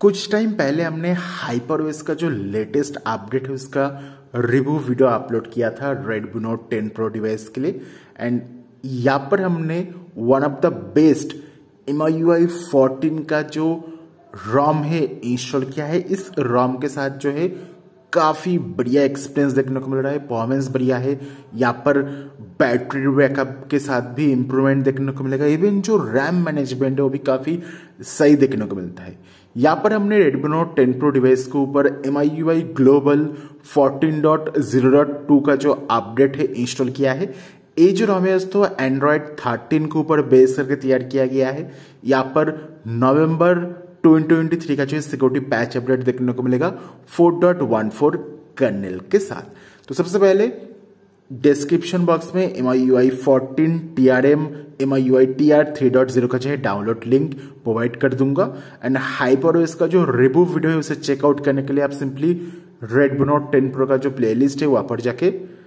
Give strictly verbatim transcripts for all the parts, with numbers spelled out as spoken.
कुछ टाइम पहले हमने हाइपरओएस का जो लेटेस्ट अपडेट है उसका रिव्यू वीडियो अपलोड किया था Redmi Note ten Pro device के लिए। एंड यहाँ पर हमने one of the best M I U I fourteen का जो रोम है इंस्टॉल किया है। इस रोम के साथ जो है काफ़ी बढ़िया एक्सपीरियंस देखने को मिल रहा है, परफॉर्मेंस बढ़िया है। यहाँ पर बैटरी बैकअप के साथ भी इम्प्रूवमेंट देखने को मिलेगा। इवन जो रैम मैनेजमेंट है वो भी काफ़ी सही देखने को मिलता है। यहाँ पर हमने Redmi Note ten Pro device के ऊपर M I U I global fourteen point zero point two का जो अपडेट है इंस्टॉल किया है। ये जो रोम है तो एंड्रॉयड थर्टीन के ऊपर बेस करके तैयार किया गया है। यहाँ पर नवंबर ट्वेंटी ट्वेंटी थ्री का जो सिक्योरिटी पैच अपडेट देखने को मिलेगा four point one four kernel के साथ। तो सबसे पहले डिस्क्रिप्शन बॉक्स में M I U I fourteen T R M M I U I T R three point zero का जो है डाउनलोड लिंक प्रोवाइड कर दूंगा। एंड हाइपरओएस का जो रिव्यू वीडियो है उसे चेकआउट करने के लिए आप simply Redmi Note ten Pro का जो प्लेलिस्ट है वहां पर जाके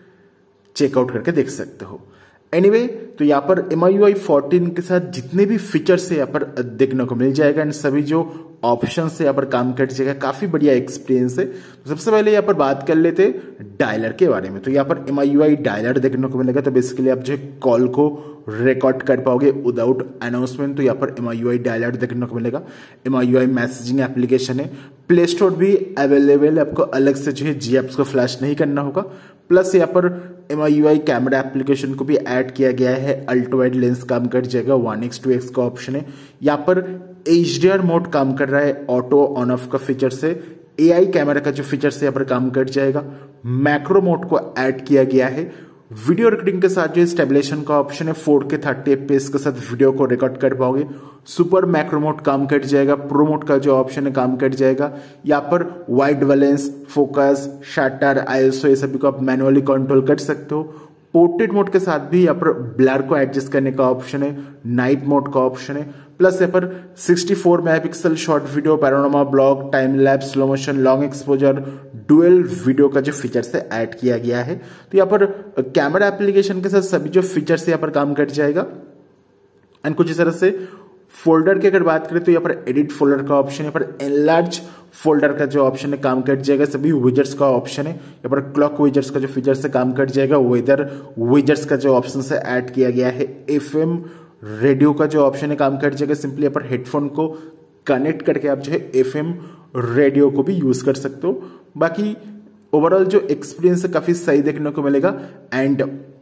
चेकआउट करके देख सकते हो। एनीवे anyway, तो यहाँ पर M I U I fourteen के साथ जितने भी फीचर्स है यहाँ पर देखने को मिल जाएगा एंड सभी जो ऑप्शन से यहाँ पर काम कर जाएगा। काफी बढ़िया एक्सपीरियंस है। तो सबसे पहले यहाँ पर बात कर लेते डायलर के बारे में। तो यहाँ पर M I U I dialer देखने को मिलेगा। तो बेसिकली आप जो है कॉल को रिकॉर्ड कर पाओगे विदाउट अनाउंसमेंट। तो यहाँ पर M I U I dialer देखने को मिलेगा। M I U I messaging application है, प्ले स्टोर भी अवेलेबल है, आपको अलग से जो है जी एप्स को फ्लैश नहीं करना होगा। प्लस यहाँ पर M I U I camera application को भी ऐड किया गया है। अल्ट्रा वाइड लेंस काम कर जाएगा, वन एक्स टू एक्स का ऑप्शन है। यहाँ पर एच डी आर मोड काम कर रहा है, ऑटो ऑन ऑफ का फीचर से ए आई कैमरा का जो फीचर से यहाँ पर काम कर जाएगा। मैक्रो मोड को ऐड किया गया है। वीडियो रिकॉर्डिंग के साथ जो स्टेबलाइजेशन का ऑप्शन है, फोर के थर्टी एफ पी एस के साथ वीडियो को रिकॉर्ड कर पाओगे। सुपर मैक्रो मोड काम कर जाएगा। प्रो मोड का जो ऑप्शन है काम कर जाएगा। यहाँ पर white balance, focus, shutter, I S O ये सभी को आप मैनुअली कंट्रोल कर सकते हो। पोर्ट्रेट मोड के साथ भी यहाँ पर ब्लर को एडजस्ट करने का ऑप्शन है, नाइट मोड का ऑप्शन है। प्लस यहाँ पर sixty four megapixel short video, panorama, vlog, time lapse, slow motion, long exposure, dual video का जो फीचर्स है ऐड किया गया है। तो यहाँ पर कैमरा एप्लीकेशन के साथ सभी जो फीचर्स यहाँ पर काम कर जाएगा। एंड कुछ इस तरह से फोल्डर की अगर बात करें तो यहाँ पर एडिट फोल्डर का ऑप्शन है, यहाँ पर एनलार्ज फोल्डर का जो ऑप्शन है काम कर जाएगा। सभी विजट्स का ऑप्शन है, यहाँ पर क्लॉक विजट्स का जो फीचर से काम कर जाएगा। वेदर विजट्स का जो ऑप्शन से ऐड किया गया है। एफ एम रेडियो का जो ऑप्शन है काम कर जाएगा। सिंपली यहाँ पर हेडफोन को कनेक्ट करके आप जो है एफ एम रेडियो को भी यूज कर सकते हो। बाकी ओवरऑल जो एक्सपीरियंस है काफी सही देखने को मिलेगा। एंड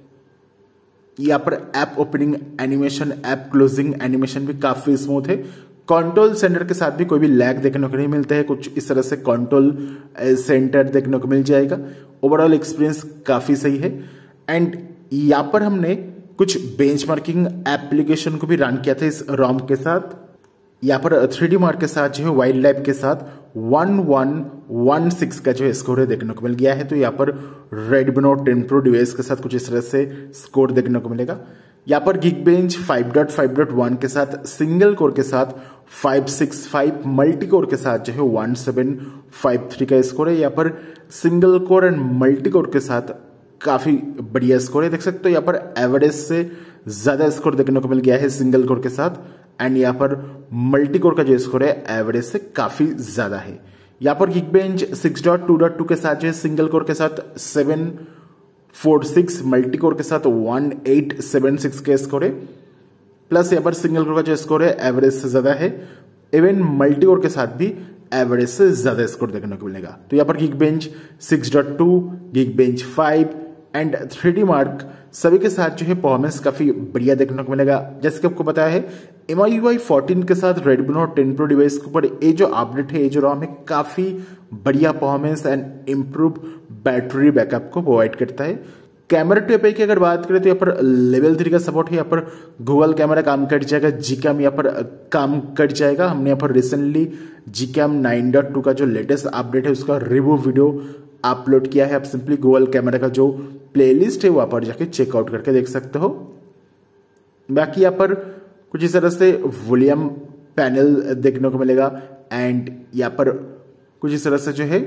यहाँ पर app opening animation, app closing animation भी काफी स्मूथ है। कंट्रोल सेंटर के साथ भी कोई भी लैग देखने को नहीं मिलता है। कुछ इस तरह से कंट्रोल सेंटर देखने को मिल जाएगा। ओवरऑल एक्सपीरियंस काफी सही है। एंड यहाँ पर हमने कुछ बेंचमार्किंग एप्लीकेशन को भी रन किया था इस रोम के साथ। यहाँ पर थ्री डी मार्क के साथ जो है वाइल्ड लाइफ के साथ वन वन वन सिक्स का जो है स्कोर है देखने को मिल गया है। तो यहाँ पर Redmi Note ten Pro device के साथ कुछ इस तरह से स्कोर देखने को मिलेगा। यहाँ पर Geekbench five point five point one के साथ सिंगल कोर के साथ five six five, multi core के साथ जो है वन सेवन फाइव थ्री का स्कोर है। यहाँ पर single core and multi core के साथ काफी बढ़िया स्कोर है, देख सकते हो। यहाँ पर एवरेज से ज्यादा स्कोर देखने को मिल गया है सिंगल कोर के साथ। एंड यहाँ पर मल्टी कोर का जो स्कोर है एवरेज से काफी ज्यादा है। यहाँ पर Geekbench six point two point two के साथ जो है सिंगल कोर के साथ seven four six, multi core के साथ वन एट सेवन सिक्स का स्कोर है। प्लस यहाँ पर सिंगल कोर का जो स्कोर है एवरेज से ज्यादा है। इवन मल्टी कोर के साथ भी एवरेज से ज्यादा स्कोर देखने को मिलेगा। तो यहाँ पर Geekbench six point two, Geekbench five and three D Mark सभी के साथ जो है परफॉर्मेंस काफी बढ़िया देखने को मिलेगा। जैसे कि आपको बताया है M I U I fourteen के साथ Redmi Note ten Pro device के ऊपर ये जो अपडेट है, ये जो रोम है, काफी बढ़िया performance and improve battery backup को प्रोवाइड करता है। कैमरा टू एपीआई की अगर बात करें तो यहाँ पर लेवल थ्री का सपोर्ट है। यहाँ पर गूगल कैमरा काम कर जाएगा, जी कैम यहाँ पर काम कर जाएगा। हमने यहाँ पर recently G Cam nine point two का जो लेटेस्ट अपडेट है उसका रिव्यू वीडियो अपलोड किया है। आप सिंपली गूगल कैमरा का जो प्लेलिस्ट है वहां पर जाके चेकआउट करके देख सकते हो। बाकी यहाँ पर कुछ इस तरह से वॉल्यूम पैनल देखने को मिलेगा। एंड यहाँ पर कुछ इस तरह से जो है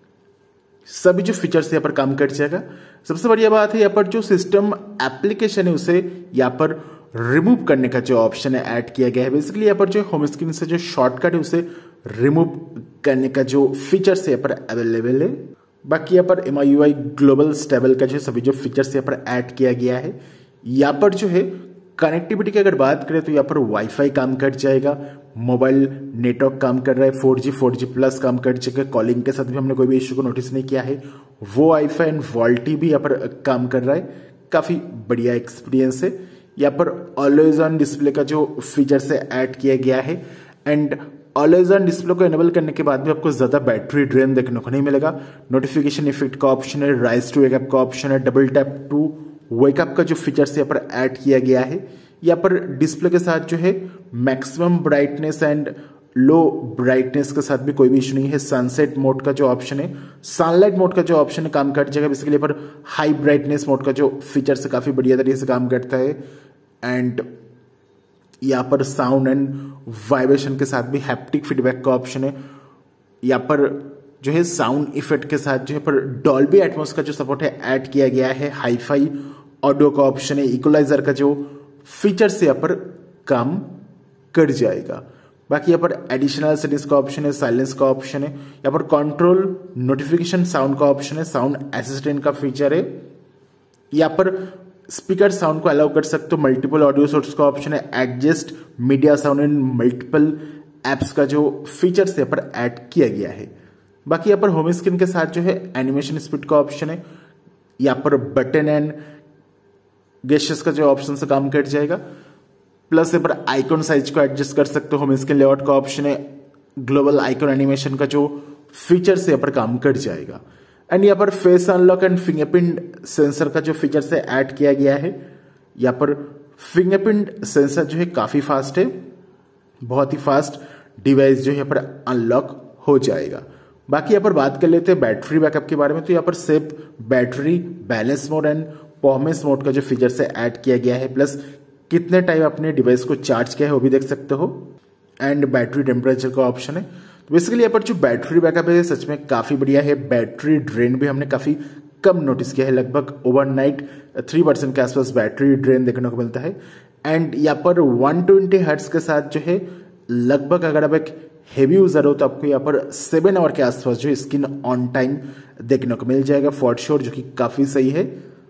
सभी जो फीचर्स यहाँ पर काम कर जाएगा। सबसे बढ़िया बात है यहाँ पर जो सिस्टम एप्लीकेशन है उसे यहाँ पर रिमूव करने का जो ऑप्शन है ऐड किया गया है। बेसिकली यहाँ पर जो होम स्क्रीन से जो शॉर्टकट है उसे रिमूव करने का जो फीचर्स यहाँ पर अवेलेबल है। बाकी यहाँ पर M I U I global stable का जो सभी जो फीचर्स यहाँ पर ऐड किया गया है। यहाँ पर जो है कनेक्टिविटी की अगर बात करें तो यहाँ पर वाईफाई काम कर जाएगा, मोबाइल नेटवर्क काम कर रहा है, four G four G plus काम कर जाएगा, कॉलिंग के साथ भी हमने कोई भी इश्यू को नोटिस नहीं किया है। वो वाईफाई एंड वॉल्टी भी यहाँ पर काम कर रहा है, काफ़ी बढ़िया एक्सपीरियंस है। यहाँ पर ऑलवेज ऑन डिस्प्ले का जो फीचर्स है ऐड किया गया है एंड ऑलवेज ऑन डिस्प्ले को एनेबल करने के बाद भी आपको ज़्यादा बैटरी ड्रेन देखने को नहीं मिलेगा। नोटिफिकेशन इफेक्ट का ऑप्शन है, राइज टू वेकअप का ऑप्शन है, डबल टैप टू वेकअप का जो फीचर्स यहाँ पर ऐड किया गया है। यहाँ पर डिस्प्ले के साथ जो है maximum brightness and low brightness के साथ भी कोई भी इशू नहीं है। सनसेट मोड का जो ऑप्शन है, सनलाइट मोड का जो ऑप्शन है काम कर जाएगा। बेसिकली पर हाई ब्राइटनेस मोड का जो फीचर है काफ़ी बढ़िया तरीके से काम करता है एंड यहाँ पर साउंड एंड वाइब्रेशन के साथ भी हैप्टिक फीडबैक का ऑप्शन है। यहाँ पर जो है साउंड इफेक्ट के साथ जो है पर डॉल्बी एटमॉस का जो सपोर्ट है ऐड किया गया है। हाईफाई ऑडियो का ऑप्शन है, इक्वलाइजर का जो फीचर्स यहाँ पर काम कर जाएगा। बाकी यहाँ पर एडिशनल सेटिंग्स का ऑप्शन है, साइलेंस का ऑप्शन है, यहाँ पर कंट्रोल नोटिफिकेशन साउंड का ऑप्शन है, साउंड असिस्टेंट का फीचर है। यहाँ पर स्पीकर साउंड को अलाउ कर सकते हो, मल्टीपल ऑडियो सोर्स का ऑप्शन है, adjust media sound in multiple apps का जो फीचर्स यहाँ पर ऐड किया गया है। बाकी यहाँ पर होम स्क्रीन के साथ जो है एनिमेशन स्पीड का ऑप्शन है, यहाँ पर बटन एंड गेस्चर्स का जो ऑप्शन से काम कर जाएगा। प्लस यहाँ पर आइकॉन साइज को एडजस्ट कर सकते हो, होम स्क्रीन लेआउट का ऑप्शन है, ग्लोबल आइकॉन एनिमेशन का जो फीचर्स यहाँ पर काम कर जाएगा एंड यहाँ पर face unlock and fingerprint sensor का जो फीचर्स है ऐड किया गया है। यहाँ पर फिंगरप्रिंट सेंसर जो है काफी फास्ट है, बहुत ही फास्ट डिवाइस जो है यहाँ पर अनलॉक हो जाएगा। बाकी यहाँ पर बात कर लेते हैं बैटरी बैकअप के बारे में। तो यहाँ पर safe battery balance mode and performance mode का जो फीचर्स है ऐड किया गया है, प्लस कितने टाइम अपने डिवाइस को चार्ज किया है वो भी देख सकते हो एंड बैटरी टेम्परेचर का ऑप्शन है। तो बेसिकली यहाँ पर जो बैटरी बैकअप है सच में काफी बढ़िया है। बैटरी ड्रेन भी हमने काफी कम नोटिस किया है, लगभग ओवरनाइट थ्री परसेंट के आसपास बैटरी ड्रेन देखने को मिलता है एंड यहाँ पर वन ट्वेंटी हर्ट्ज के साथ जो है लगभग अगर आप एक हेवी यूजर हो तो आपको यहाँ पर सेवन आवर के आसपास जो स्क्रीन ऑन टाइम देखने को मिल जाएगा फॉर श्योर, जो कि काफी सही है।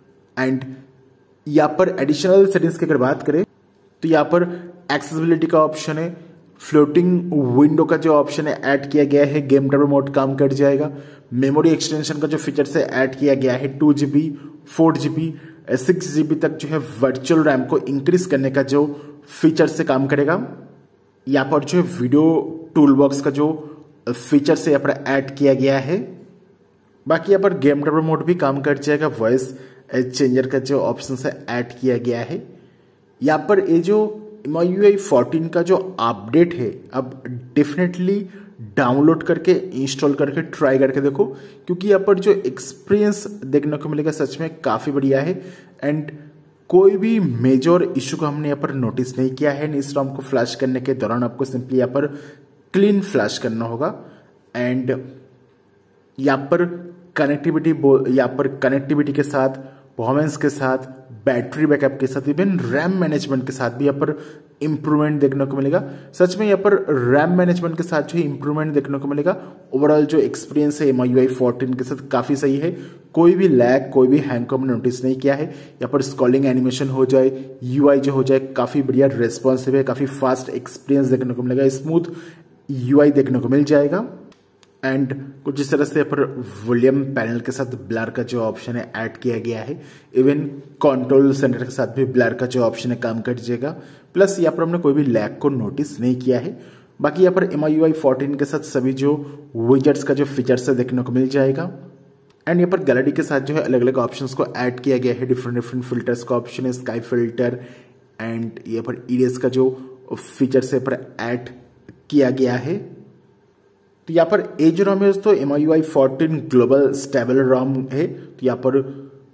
एंड यहाँ पर एडिशनल सेटिंग्स की अगर बात करें तो यहाँ पर एक्सेसिबिलिटी का ऑप्शन है, फ्लोटिंग विंडो का जो ऑप्शन है ऐड किया गया है, गेम ड्राइवर मोड काम कर जाएगा। मेमोरी एक्सटेंशन का जो फीचर से ऐड किया गया है, two GB four GB six GB तक जो है वर्चुअल रैम को इंक्रीज करने का जो फीचर से काम करेगा। यहाँ पर जो है वीडियो टूल बॉक्स का जो फीचर से यहाँ पर ऐड किया गया है। बाकी यहाँ पर गेम ड्राइवर मोड भी काम कर जाएगा, वॉइस चेंजर का जो ऑप्शन है ऐड किया गया है। यहाँ पर ये जो M I U I fourteen का जो अपडेट है अब डेफिनेटली डाउनलोड करके इंस्टॉल करके ट्राई करके देखो, क्योंकि यहाँ पर जो एक्सपीरियंस देखने को मिलेगा सच में काफ़ी बढ़िया है एंड कोई भी मेजर इशू को हमने यहाँ पर नोटिस नहीं किया है। इस रॉम को फ्लैश करने के दौरान आपको सिंपली यहाँ पर क्लीन फ्लैश करना होगा एंड यहाँ पर कनेक्टिविटी यहाँ पर कनेक्टिविटी के साथ, परफॉर्मेंस के साथ, बैटरी बैकअप के साथ, इवन रैम मैनेजमेंट के साथ भी यहाँ पर इंप्रूवमेंट देखने को मिलेगा। सच में यहाँ पर रैम मैनेजमेंट के साथ जो है इंप्रूवमेंट देखने को मिलेगा। ओवरऑल जो एक्सपीरियंस है M I U I fourteen के साथ काफ़ी सही है, कोई भी लैग कोई भी हैंग को हमने नोटिस नहीं किया है। यहाँ पर स्क्रॉलिंग एनिमेशन हो जाए, यू आई जो हो जाए काफ़ी बढ़िया रेस्पॉन्सिव है, काफ़ी फास्ट एक्सपीरियंस देखने को मिलेगा, स्मूथ यू आई देखने को मिल जाएगा एंड कुछ इस तरह से यहाँ पर वॉल्यूम पैनल के साथ ब्लर का जो ऑप्शन है ऐड किया गया है। इवन कंट्रोल सेंटर के साथ भी ब्लर का जो ऑप्शन है काम कर जाएगा। प्लस यहाँ पर हमने कोई भी लैग को नोटिस नहीं किया है। बाकी यहाँ पर M I U I fourteen के साथ सभी जो विजेट्स का जो फीचर्स है देखने को मिल जाएगा एंड यहाँ पर गैलरी के साथ जो है अलग अलग ऑप्शंस को ऐड किया गया है। डिफरेंट डिफरेंट फिल्टर्स का ऑप्शन है, स्काई फिल्टर एंड यहाँ पर ईरेज का जो फीचर्स है पर ऐड किया गया है। तो यहाँ पर ए जो रॉम है दोस्तों M I U I fourteen global stable ROM है। तो यहाँ पर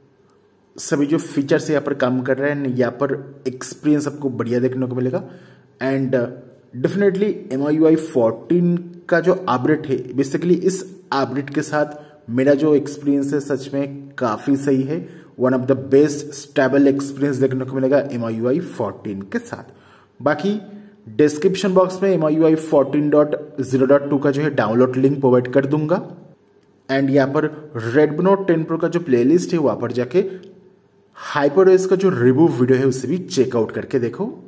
सभी जो फीचर्स है यहाँ पर काम कर रहे हैं, यहाँ पर एक्सपीरियंस आपको बढ़िया देखने को मिलेगा and definitely M I U I fourteen का जो अपडेट है बेसिकली इस अपडेट के साथ मेरा जो एक्सपीरियंस है सच में काफ़ी सही है। One of the best stable experience देखने को मिलेगा M I U I fourteen के साथ। बाकी डिस्क्रिप्शन बॉक्स में M I U I fourteen dot zero dot two का जो है डाउनलोड लिंक प्रोवाइड कर दूंगा। एंड यहाँ पर रेडमी नोट टेन प्रो का जो प्लेलिस्ट है वहां पर जाके हाइपरओएस का जो रिव्यू वीडियो है उसे भी चेकआउट करके देखो।